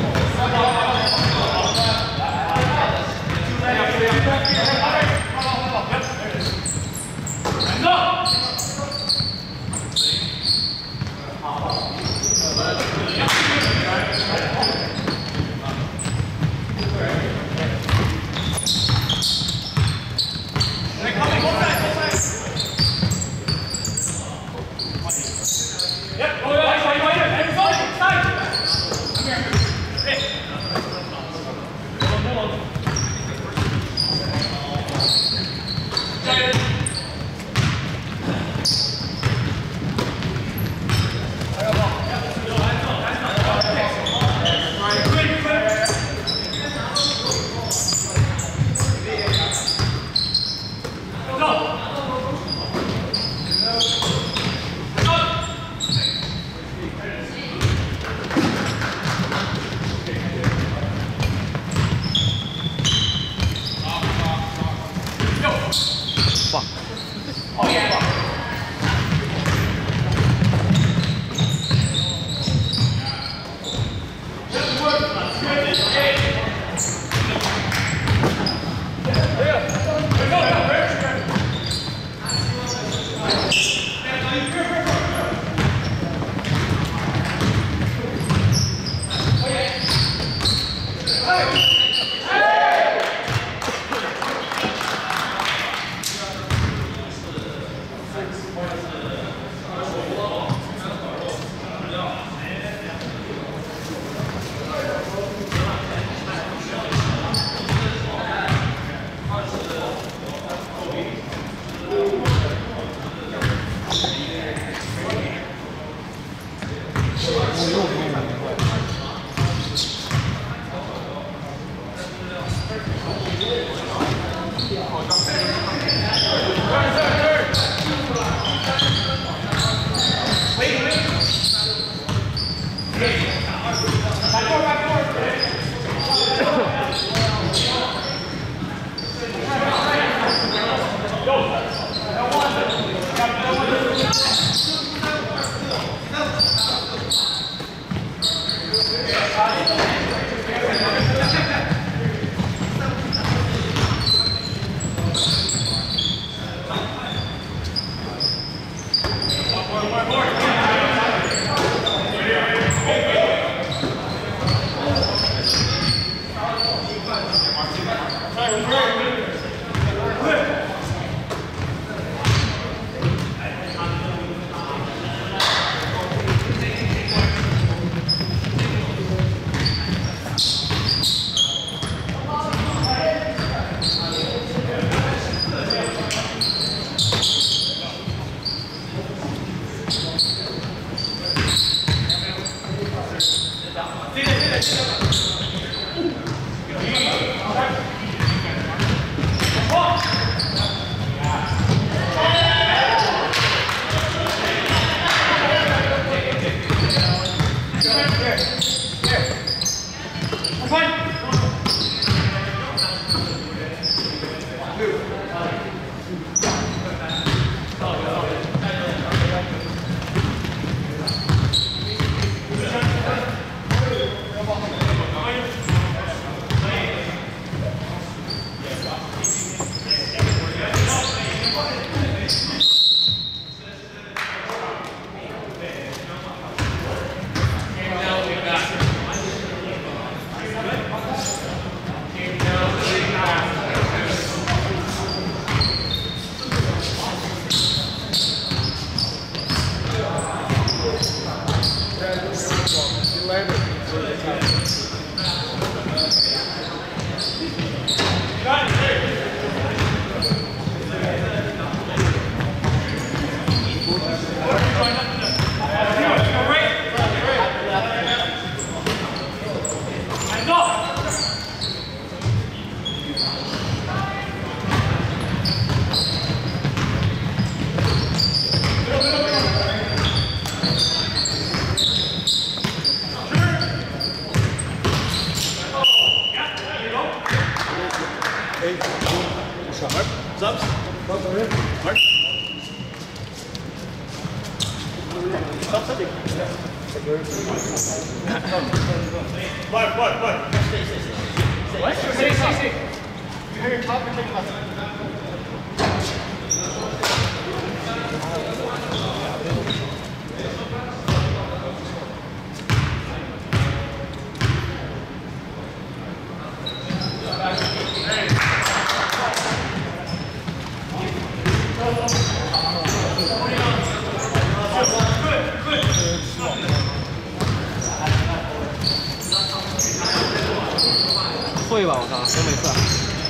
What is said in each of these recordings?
Stop, stop. 会吧，我操，真没事。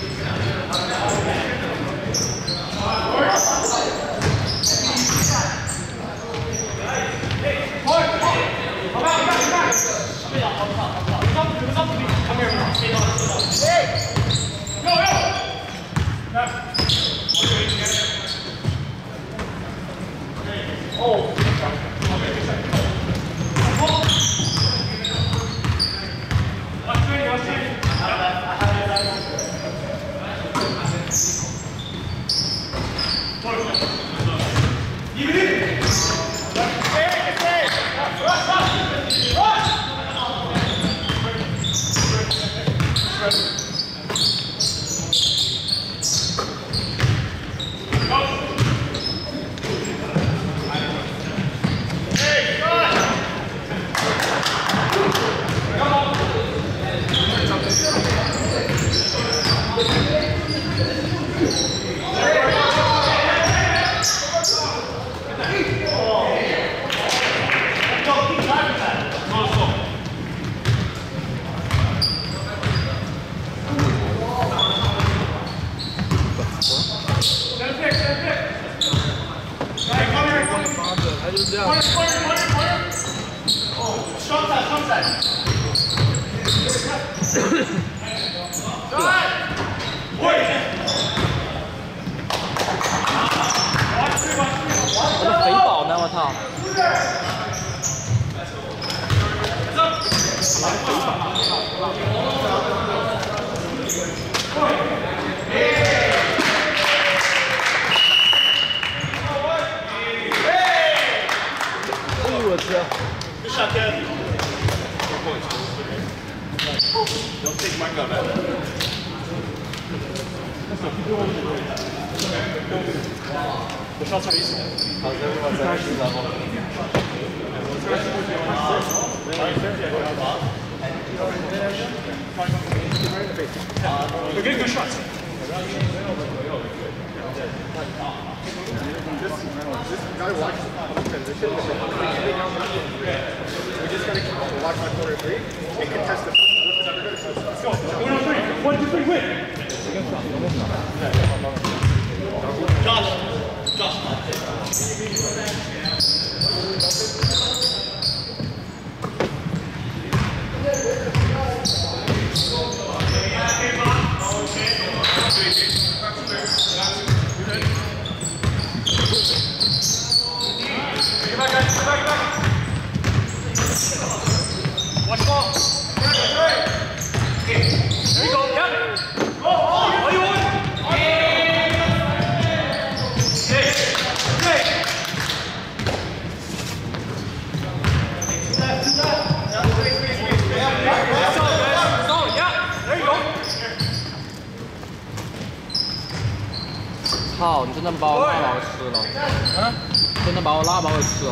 操！你真的把我拉包吃了？啊？真的把我拉包给吃了？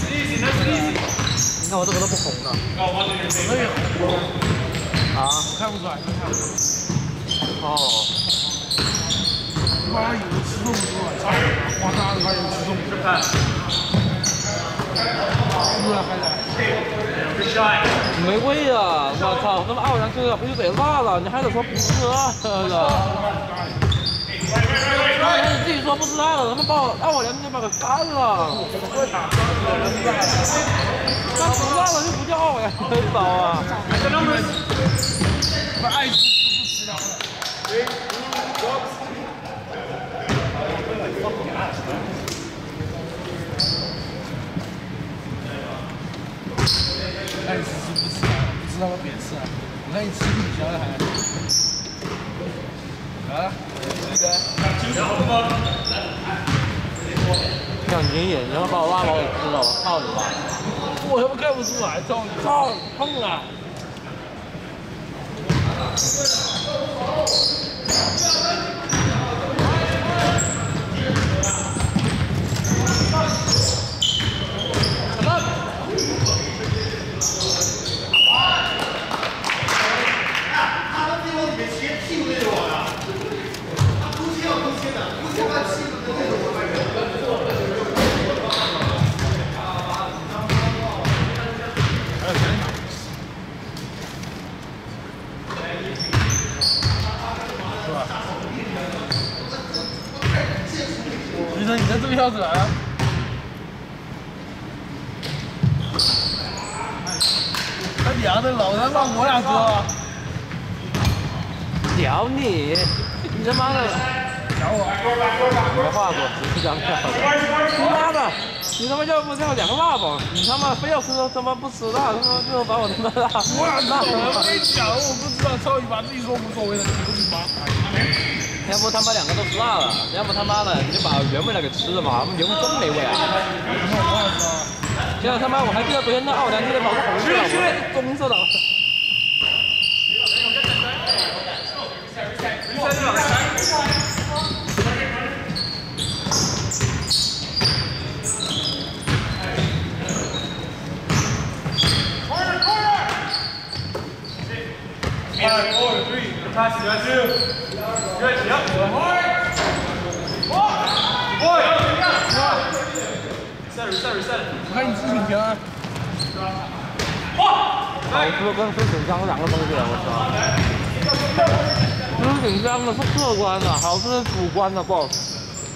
你看我这个都不红的。啊？看不出来，看不出来。哦。妈有的吃这么多，操！哇，那他有吃这么多。是啊，还在。没味啊！我操，那么奥然哥不就得辣了？你还得说不是辣的。你自己说不是辣的，他们把我2斤就把给干了。那不辣了就不叫奥然哥包啊！把爱吃不吃了。爱吃不吃啊？不知道我别吃啊！我看你吃不香了还。啊？像你眼睛把我拉包给吃了，我操你妈！我他妈看不出来，操，痛啊！ 是吧？医生，你在这个样子来啊？他娘的，老他妈我俩哥！ 屌你！你他妈的！ 屌我！ 没话说，只是想跳。他妈的！你他妈要不要2个辣宝？你他妈非要吃他妈不吃辣，他妈最后把我他妈辣！ 我俩知道，我跟你讲，我不知道，操你妈！自己说无所谓的，你不你妈！ 要不他妈2个都吃辣了，要不他妈的你就把原味的给吃了嘛，原味真没味啊！现在他妈我还记得昨天那奥良鸡的跑是红色的，我是棕色的。 Pass it, that's you. Good, yep. Reset it. 我看你自己平安。 我跟分紧张2个东西，我操！分紧张的是客观的，好吃是主观的 ，boss。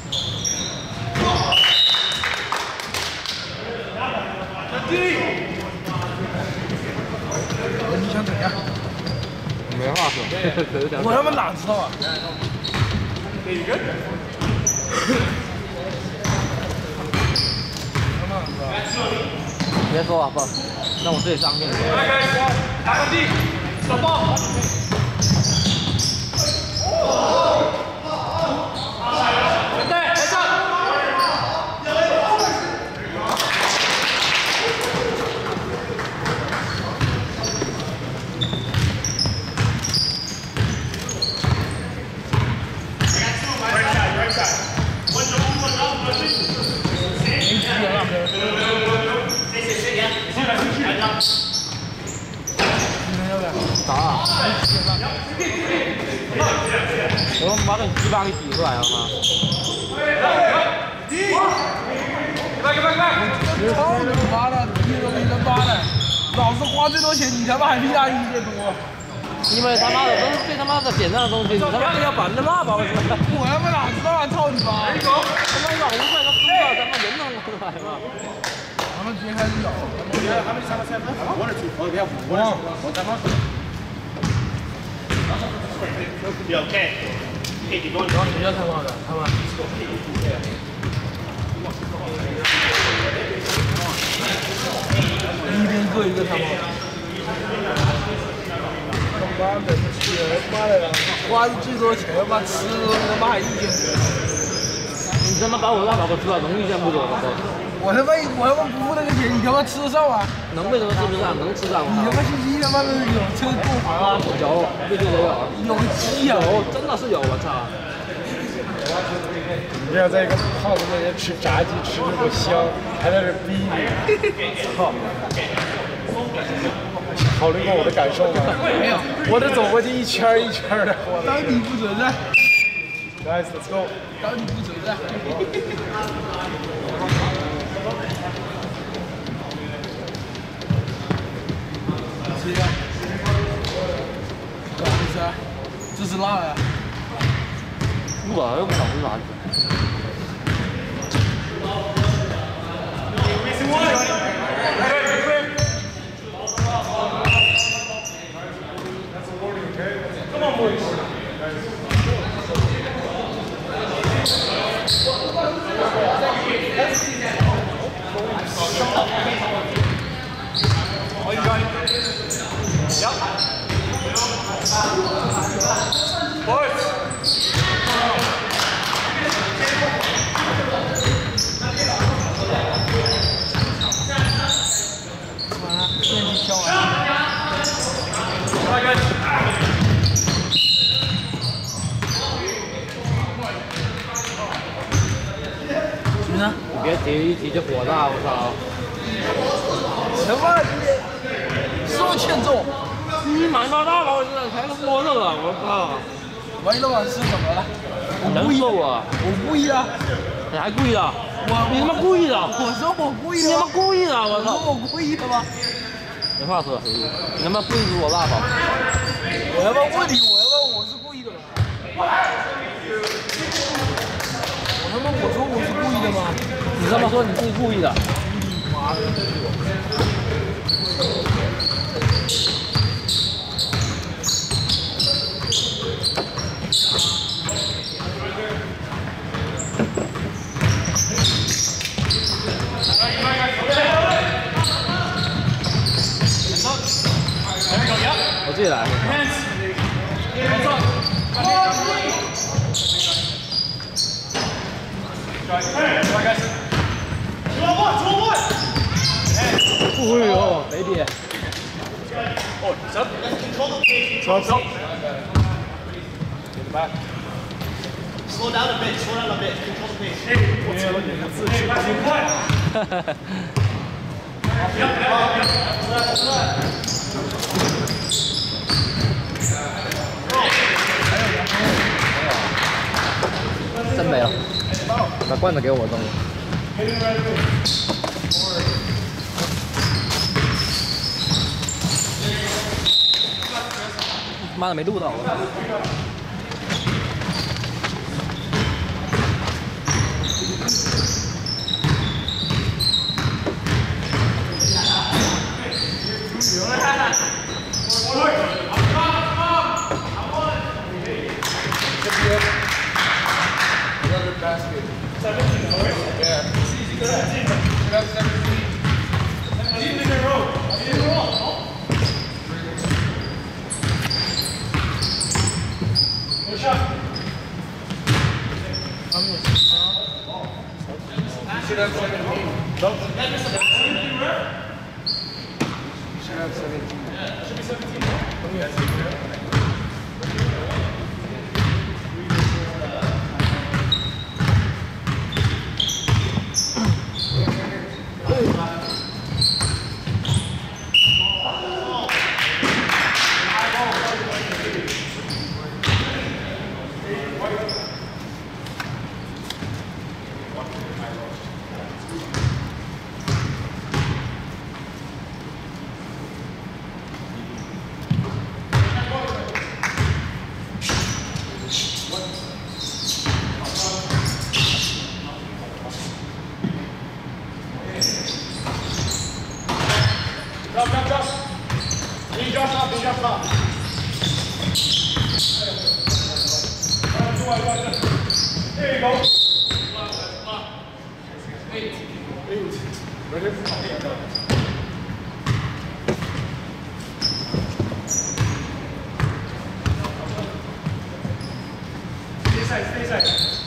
你想怎样？ 没话说， 我他妈哪知道啊？ 别说了，不，让我自己上面。 打个地，手抱。对，来上。 啥啊？我他妈把你鸡巴给挤出来了吗？ 操你妈的！你他妈一个妈的！老子花最多钱，你他妈还比他1点多。 因为他妈的都是最他妈的简单的东西，你他妈要把那辣宝什么的。 我他妈哪知道啊！操你妈！ 他妈咬不出来，他输了，他妈人弄出来嘛。 他们直接开始咬。 You okay? Okay, keep going. 谁要开炮的？他们。一边各一个开炮。他妈的，妈的，花最多钱，他妈吃他妈还1点多。 你他妈把我辣宝给吃了，能预见不准吗？ 我他妈不付那个钱，你他妈吃得上吗？ 能为什么吃不上？能吃上吗？ 你他妈星期一他妈的有车购房啊？ 有，必须得有。 有鸡啊！ 有，真的是有，我操！ 你这样在一个胖子面前吃炸鸡，吃这么香，还在这逼你，操！考虑过我的感受吗？没有，我这走过去一圈一圈的。当你不存在。Guys, let's go. 当你不存在。吃一个。不好意思啊，这是辣的。 我又不想吃啥去。 Come on, boys. All you got? Yep. Boys. 你别提一提就火大，我操！ 什么？是不是欠揍？ 你买那大宝才能摸着了，我操！ 喂了我是怎么了？ 能揍我？ 我故意的。 你还故意的？你他妈故意的！ 我说我故意的。 你他妈故意的！我操！ 我故意的吗？ 没话说，你他妈故意给我辣宝！ 我他妈问你，我他妈我我说我是故意的吗？ 你他妈说你自己故意的。 妈的！ 我自己来。哎呦 ，baby。 Oh, stop. Control the pace. Stop. Get it back. Slow down a bit. Slow down a bit. Control the pace. Hey, 我操，你的字是太快了。 真没有，把罐子给我中了。妈的，没录到我。 Basket. 17, yeah. It's easy. Good. 17. That's 17. 17 in a row. In a row. Good shot. You should have 17. Don't. You should have 17. Yeah, it should be 17. Drop. He drops off. There you go. 8. Ready? Stay side.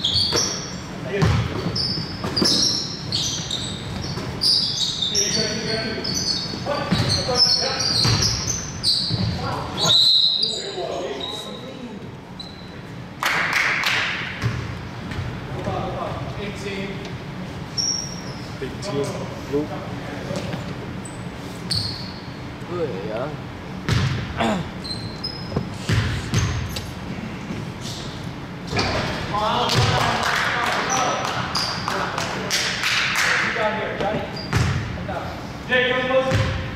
Big team. Blue. 对呀。 Jay, come close.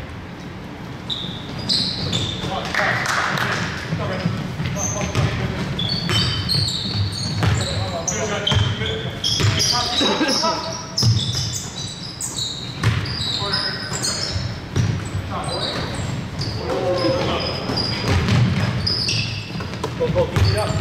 Go, beat it up.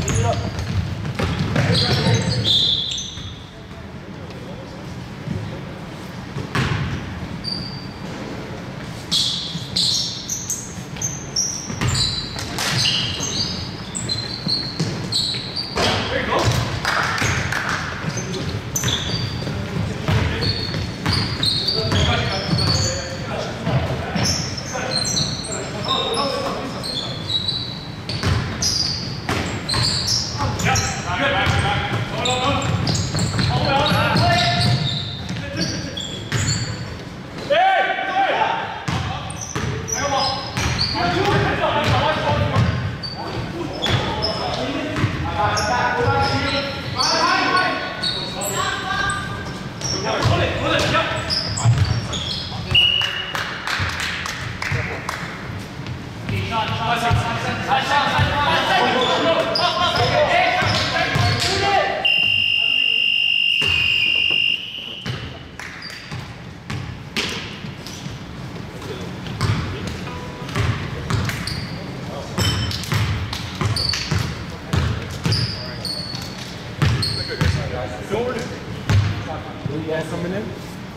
Yeah, coming in.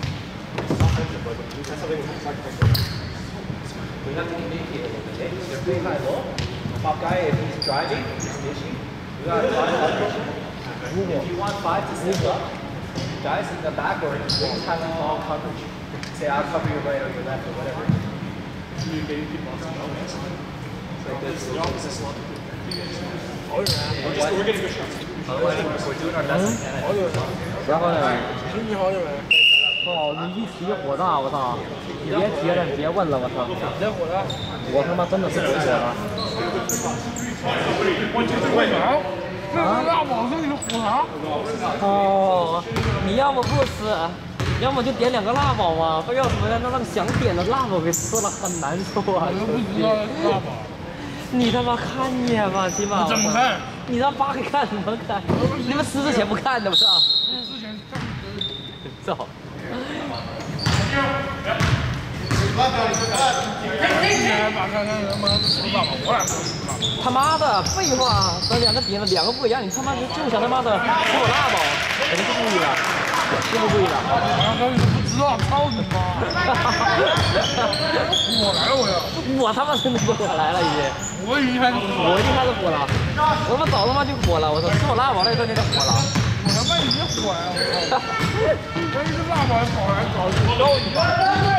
Top guy, if he's driving, he's ditching. We got 5 others. If you want 5 to stick up, guys in the back or wings have all coverage. Say, I'll cover your right or your left or whatever. Communicating people like this. The opposite slot. We're getting good shots. Otherwise, we're doing our best. 然后呢？ 你好，你们。 哦，你一提火大，我操！你别提了，你别问了，我操！ 别火了， 我他妈真的是不火了。 这是辣宝，这里是火啥？ 哦，你要么不吃，要么就点2个辣宝嘛，非要什么呀？那让想点的辣宝给吃了，很难受啊！ 我都不知道辣宝。 你他妈看一眼吧，起码。 怎么看？ 你让爸给看怎么看？你们吃之前不看的不是？ 之前看。 走。他妈的，废话，这2个点了2个不一样，你他妈就想他妈的吃我辣宝，肯定是故意的，是不是故意的？ 我不知道，操你妈！火来了我要！ 我他妈真的是火来了已经， 我已经开始火了，我他妈早他妈就火了，我操，吃我辣宝那一瞬间就火了。 我他妈已经火了，我操！我一个辣宝跑来搞去，逗你妈！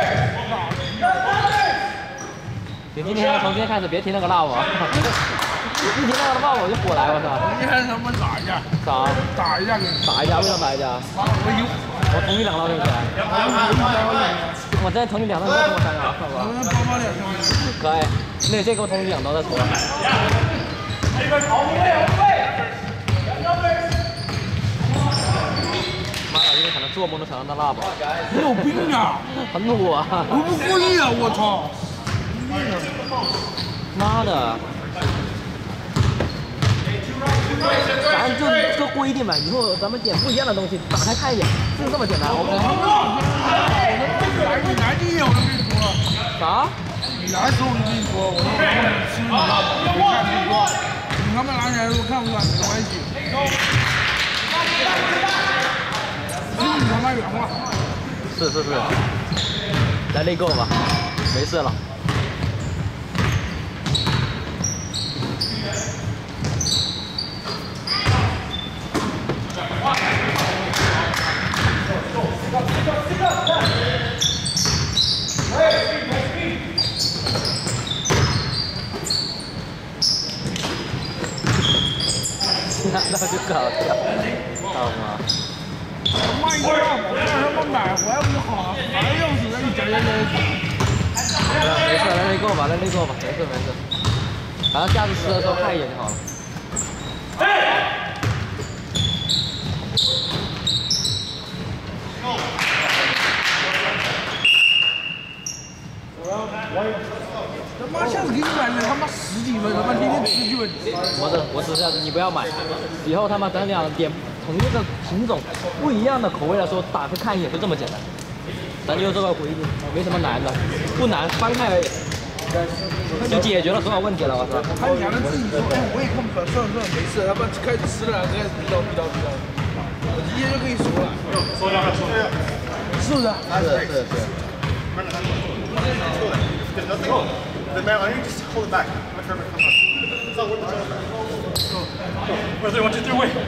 你今天从今天开始别提那个辣宝，一提那个辣宝我就火来，我操！ 今天他妈打一架。 啥？ 打一架给你。 打一架？为啥打一架？我同意2刀对不对？我再同意2刀，你再给我3个，好吧？可以，那你先给我同意2刀再说。妈的，今天可能做梦都想到那辣宝。 你有病啊！ 很火啊！ 我不故意啊！我操！ 妈的！反正就这个规定嘛，以后咱们点不一样的东西，打开看一眼，就是这么简单。OK。 你来第一眼我就跟你说了。 啥？ 你来的时候我就跟你说，我说我吃你辣宝，别看不惯，你他妈拿起来如果看不惯没关系。这是你他妈原话。 是，来内购吧，没事了。那就搞掉，好吗？ 他妈一个辣宝，让他们买回来不就好了？还要死在你家人没事，来内购吧，没事。反正下次吃的时候看一眼就好了。 他妈下次给你买的他妈10几分，他妈天天吃就。 我只是你不要买，以后他妈咱俩点同一个品种不一样的口味的时候，打开看一眼就这么简单。咱就这个规定，没什么难的，不难，翻开而已，就解决了所有问题了。我操！ 他娘的自己说，我也看不出来，算了，没事，他妈开始吃了，开始逼叨，我直接就跟你说了，是不是？ 是。 There's nothing. The man, why don't you just hold it back? My favorite, come on. It's not worth it. Whether 1, 2, 3, wait.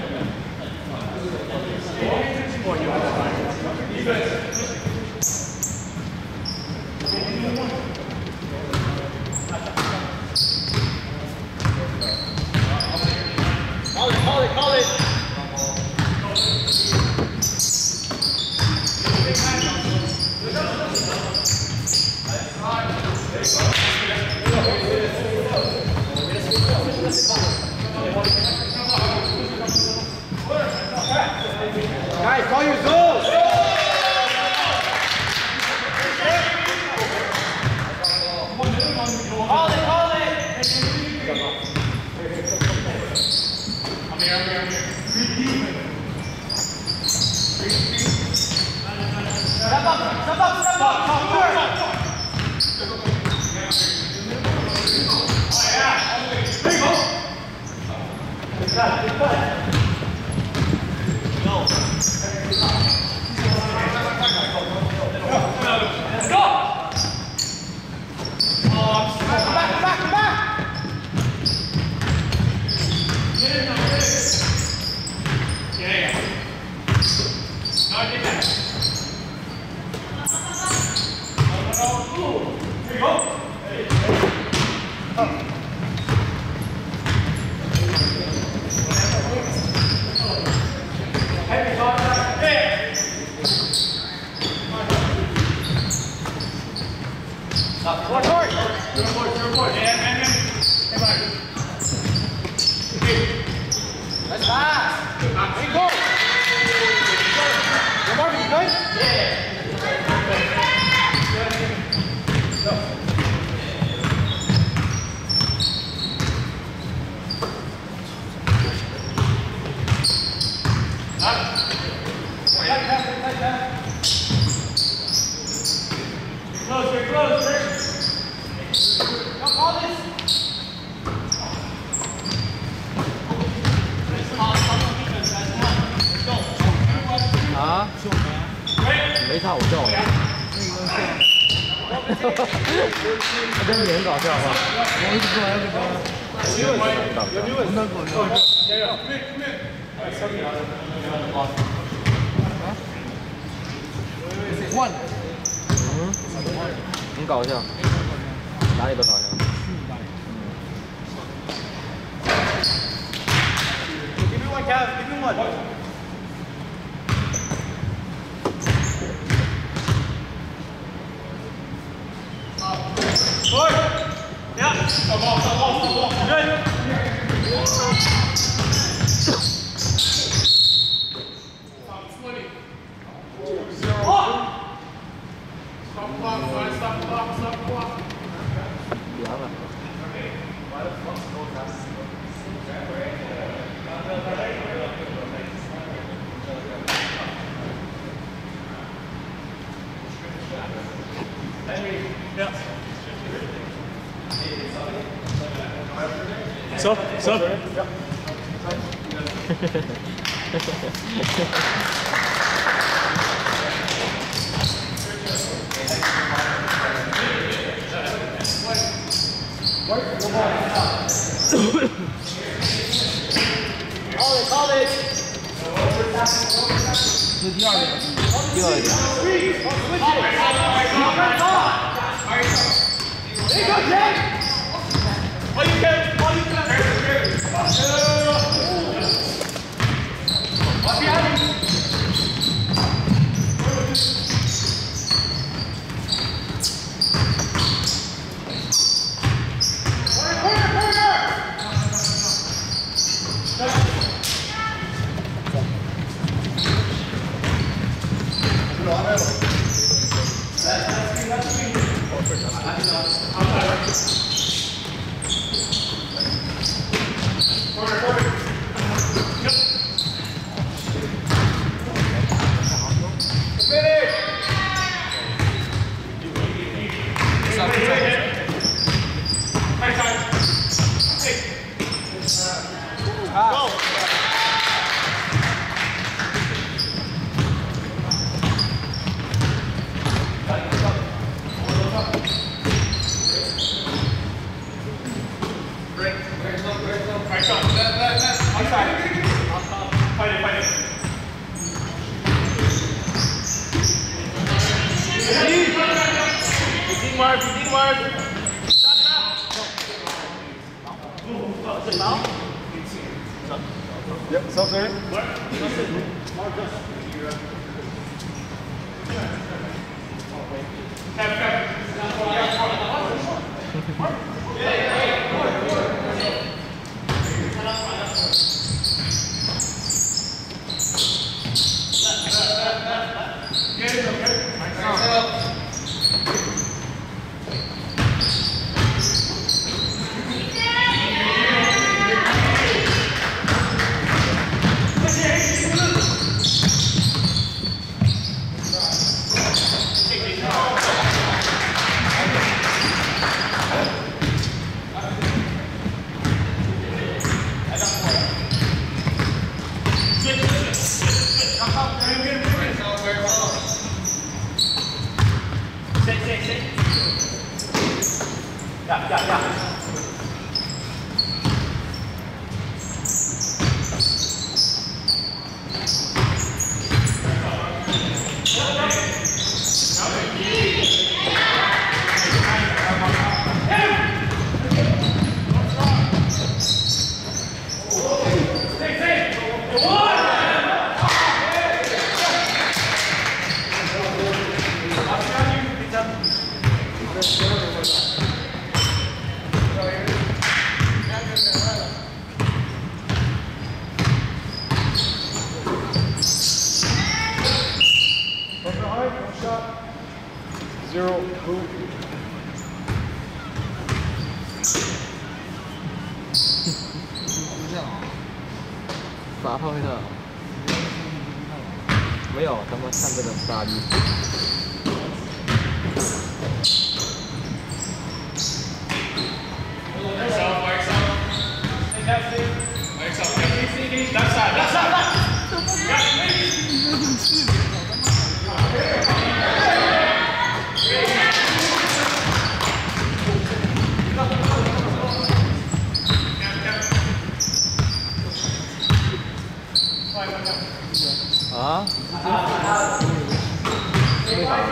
Call it. Guys, call your goals! Call it! I'm here. Step up! Oh, yeah. There you go. 好笑啊！他真的很搞笑吧？我一直说那个。换，很搞笑，哪里都搞笑。 Give me one, Kev. Give me one. Yeah. Stop off. Good. Stop. Call it. 是第二个，第二个。 Yep, stop there. Phá thôi thôi. Mấy ổ tao sang cái đường phá đi. Left side. 啊？为啥？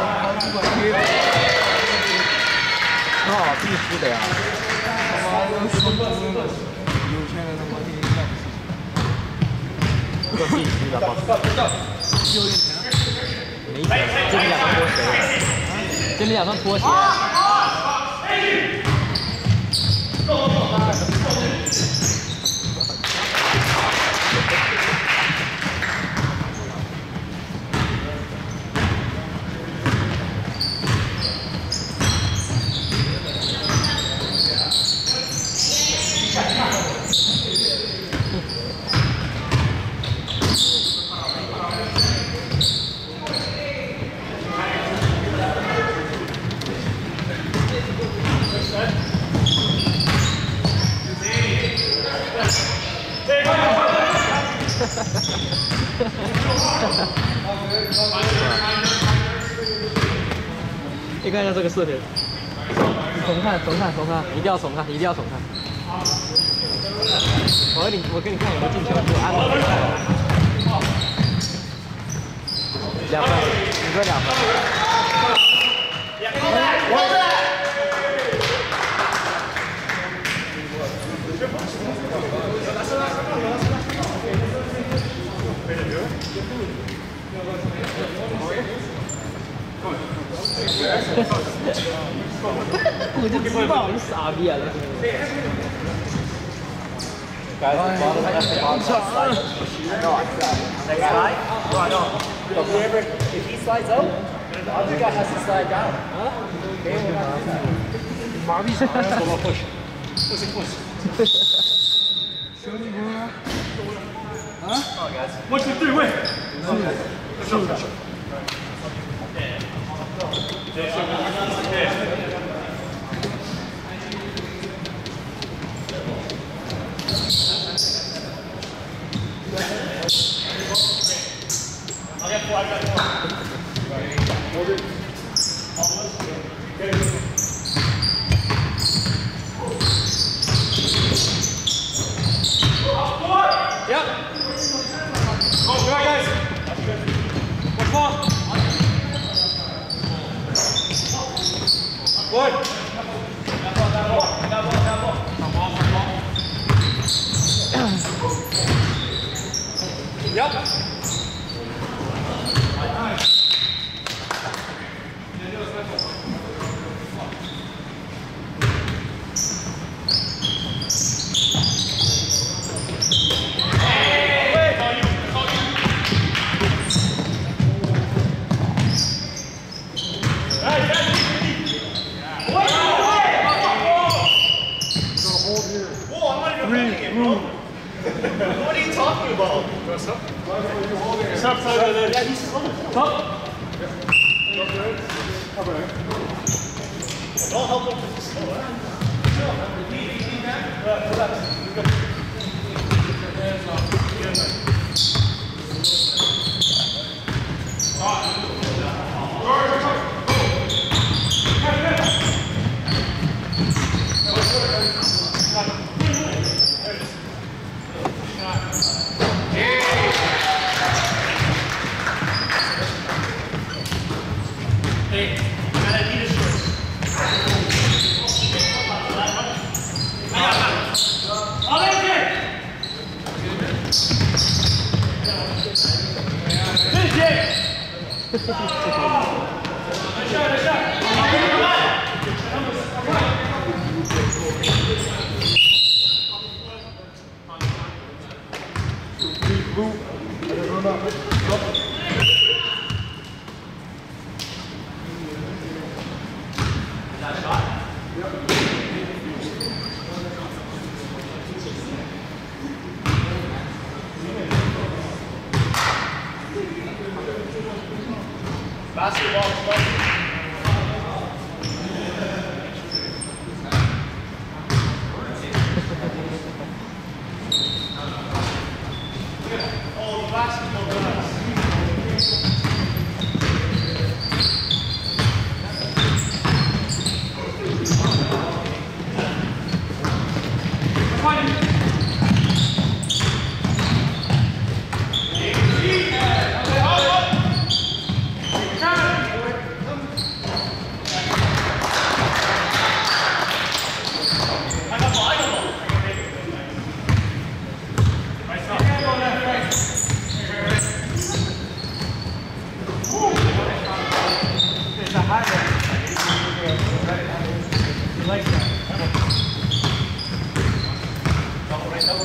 哦，必须的呀。 他妈的，说不真的，有钱人他妈天天干这必须的，保持。 有点钱。 没钱，就你两双拖鞋，就你两双拖鞋。你看一下这个视频，重看，一定要重看，一定要重看。我给你看有没有进球，给我按了。2分，你说2分。我就知道你傻逼了。 Guys, next slide. No. If he slides out, the other guy has to slide down. Huh? Okay, we're not doing that. 麻痹谁？push。兄弟们，啊？ 我去对位。 是的。 What are you talking about? Yeah, he's don't help him with the slow.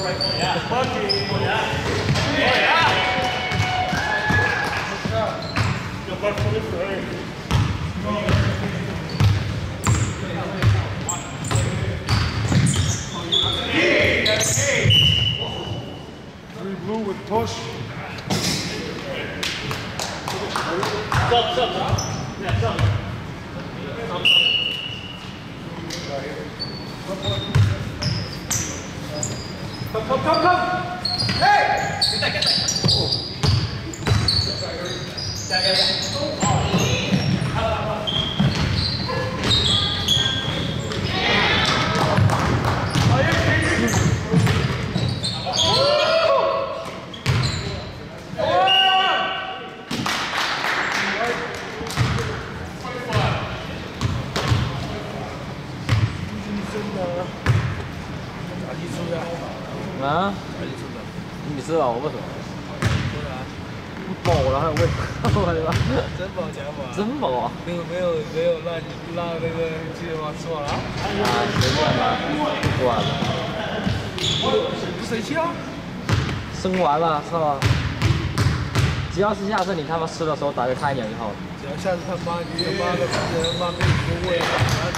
Three blue with push. Come. Hey! Get that. 啊？你知道我为什么？饱了还有胃口对吧？ 真饱假饱？ 真饱啊！ 没有让那个记者吗？吃完了？ 啊，随便吧，吃完了。 不生气啊？ 生完了是吧？只要是下次你他妈吃的时候打开看一眼就好了。 只要下次他妈你他妈的人妈被你给喂了，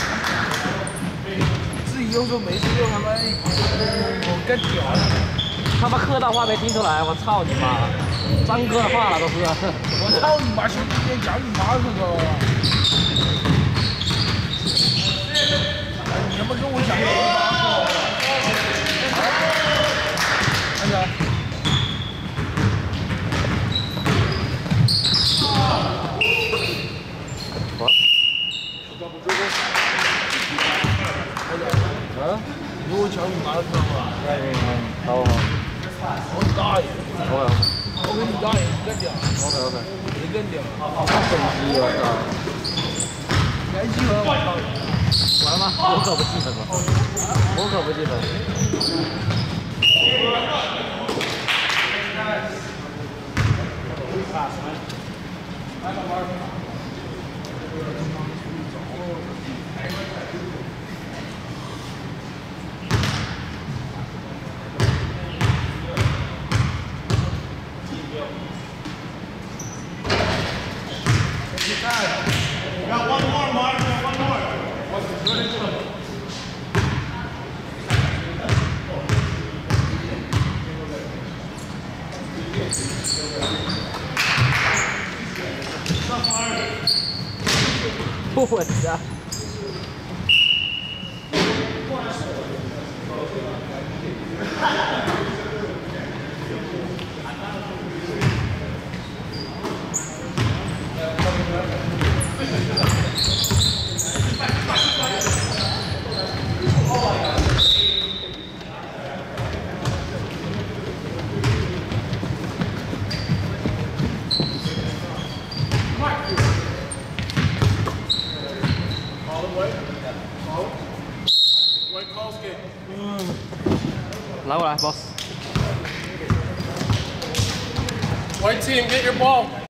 自己又说没事又他妈我更屌了。 他妈客套话没听出来，我操你妈！张哥的话了都是。 我操你妈！兄弟，你讲你妈是吧？你他妈跟我讲你妈是吧？ 啊？ 你跟我讲你妈是吧？ 好。 我大爷！ 我跟你大爷更屌。 OK。 你更屌。 手机我操！ 你还记得我操？ 完了吗？我可不记得了。我可不记得。 Got one more, Mark. One more. 我操！拿过来 ，boss。 White team, get your ball.